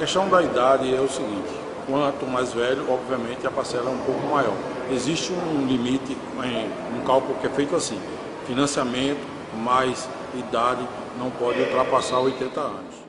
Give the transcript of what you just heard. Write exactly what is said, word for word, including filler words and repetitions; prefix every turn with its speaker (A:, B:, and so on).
A: questão da idade é o seguinte: quanto mais velho, obviamente a parcela é um pouco maior. Existe um limite, um cálculo que é feito assim: financiamento mais idade não pode ultrapassar oitenta anos.